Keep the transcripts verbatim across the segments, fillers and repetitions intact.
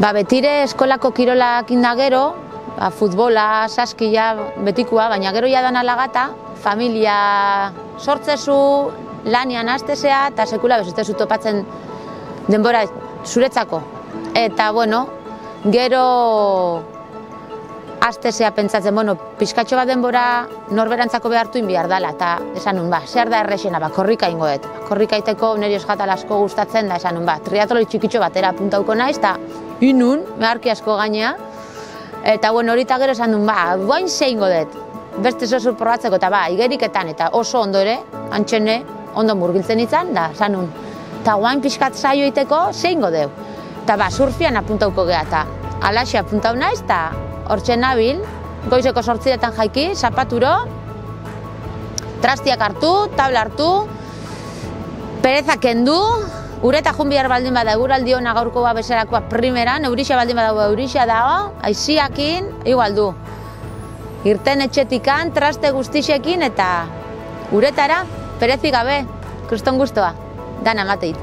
Ba, betire eskolako kirolak indagero, ba, futbola, saskia, betikoa, baina gero jadan alagata, familia sortzezu, lanian hastezea, eta sekula bezuztezu topatzen denbora zuretzako. Eta, bueno, gero hastezea pentsatzen, bueno, pizkatxo bat denbora norberantzako behartu inbiar dala, eta esan nun, ba, zer da errexena, ba, korrika ingo dut. Korrika iteko niri esgatal asko gustatzen da, esan nun, ba, triatloi txikitxo batera puntauko naiz, eta inun, meharki asko gainea. Eta, bueno, horita gero esan nun, ba, guain zein dut. Beste zozu probatzeko, eta ba, igeriketan, eta oso ondo ere, antxene, ondo murgiltzen izan, da, esan nun, eta guain pixkat zaio iteko, zein deu. Eta ba, surfian apuntauko geha, eta alaxe apuntau naiz, eta hortxe nabil, goizeko sortziretan jaiki, zapaturo, trastiak hartu, tabla hartu, pereza kendu, ureta jun bihar baldin bada eguraldi hona gaurkoa bezerakoa primeran, eurixa baldin badago eurixa dago, aiziakin, igual du. Irten etxetikan, traste guztixekin eta uretara, perezik gabe, kriston guztua, dana mateit.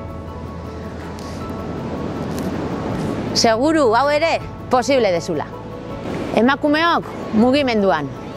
Seguru, hau ere, posible dezula. Emakumeok mugimenduan.